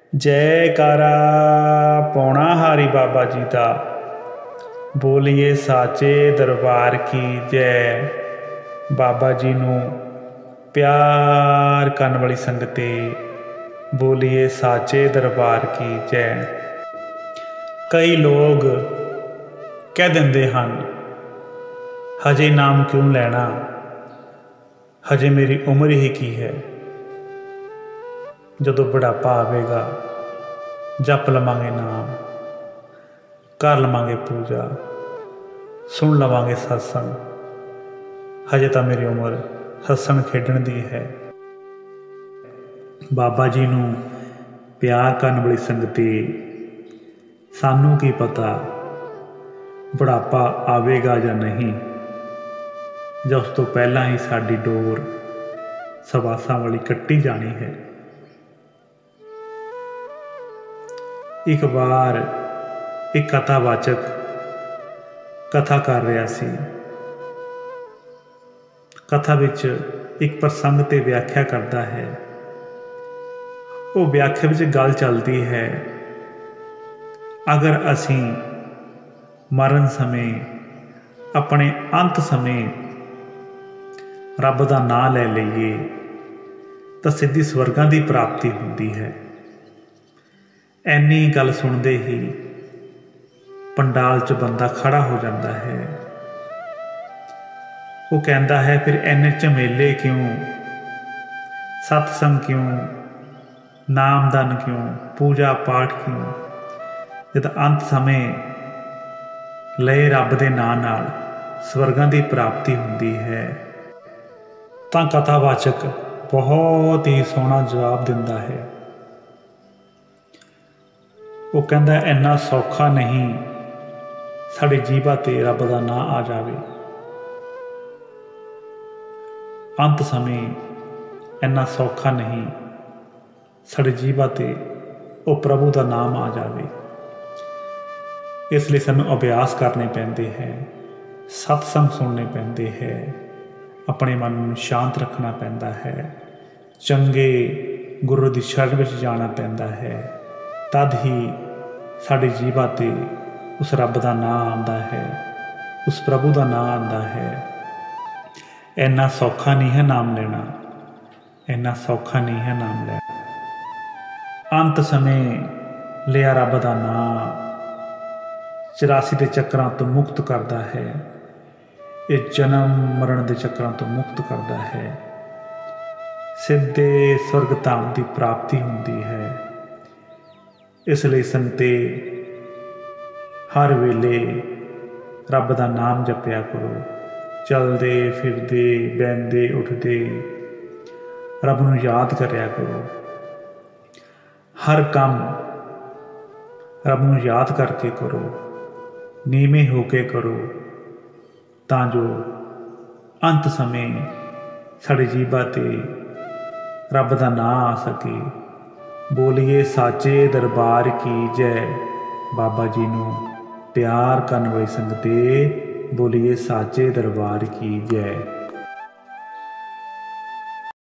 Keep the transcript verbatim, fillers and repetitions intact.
जयकारा पौना हारी बाबा जी दा, बोलिए साचे दरबार की जय। बाबा जी नूं प्यार करन वाली संगते, बोलिए साचे दरबार की जय। कई लोग कह दिंदे हन, हजे नाम क्यों लैना, हजे मेरी उम्र ही की है, जदों बुढ़ापा आवेगा जप लवांगे नाम, कर लवांगे पूजा, सुन लवांगे सत्संग, हजे तो मेरी उम्र सत्संग खेडण दी है। बाबा जी नूं प्यार करन वाली संगते, सानू की पता बुढ़ापा आवेगा या नहीं, जां उस तो पहला ही साडी डोर सवासां वाली कट्टी जानी है। एक बार एक कथावाचक कथा कर रहा सी। कथा विच एक प्रसंग ते व्याख्या करता है। वो व्याख्या विच गल चलती है, अगर असीं मरण समय अपने अंत समय रब दा नाम ले लईए तो सीधी स्वर्गां दी प्राप्ति हुंदी है। ऐनी गल सुनते ही पंडाल च बंदा खड़ा हो जाता है। वो कहता है, फिर इन्ने झमेले क्यों, सत्संग क्यों, नामदान क्यों, पूजा पाठ क्यों, जब अंत समय लए रब दे नाम नाल स्वर्गां दी प्राप्ति हुंदी है। तां कथावाचक बहुत ही सोहना जवाब दिंदा है। वो कहता, इन्ना सौखा नहीं साड़ी जीवा ते रब दा नाम आ जावे। अंत समय इन्ना सौखा नहीं साड़ी जीवा ते वो प्रभु दा नाम आ जावे। इसलिए सानू अभ्यास करने पैंदे है, सत्संग सुनने पैंदे है, अपने मन नूं शांत रखना पैंदा है, चंगे गुरु दी शरण विच जाना पैंदा है। तद ही साडी जीवा ते उस रब दा नाम आंदा है, उस प्रभु दा नाम आंदा है। इन्ना सौखा नहीं है नाम लेना, इन्ना सौखा नहीं है नाम लेना। अंत समय लिया रब दा नाम चौरासी दे चक्रां तो मुक्त करदा है, ये जन्म मरण दे चक्रां तो मुक्त करदा है, सिद्धे स्वर्ग धाम की प्राप्ति हुंदी है। इसलिए संगते हर वेले रब दा नाम जपया करो। चलदे फिरदे बहंदे उठदे रब नूं याद करया करो। हर काम रब नूं याद करके करो, नीवें होके करो, तां जो अंत समय साड़ी जीवा ते रब दा नाम आ सके। बोलिए साचे दरबार की जय। बाबा जी नूं प्यार करन वाली संगते, बोलिए साचे दरबार की जय।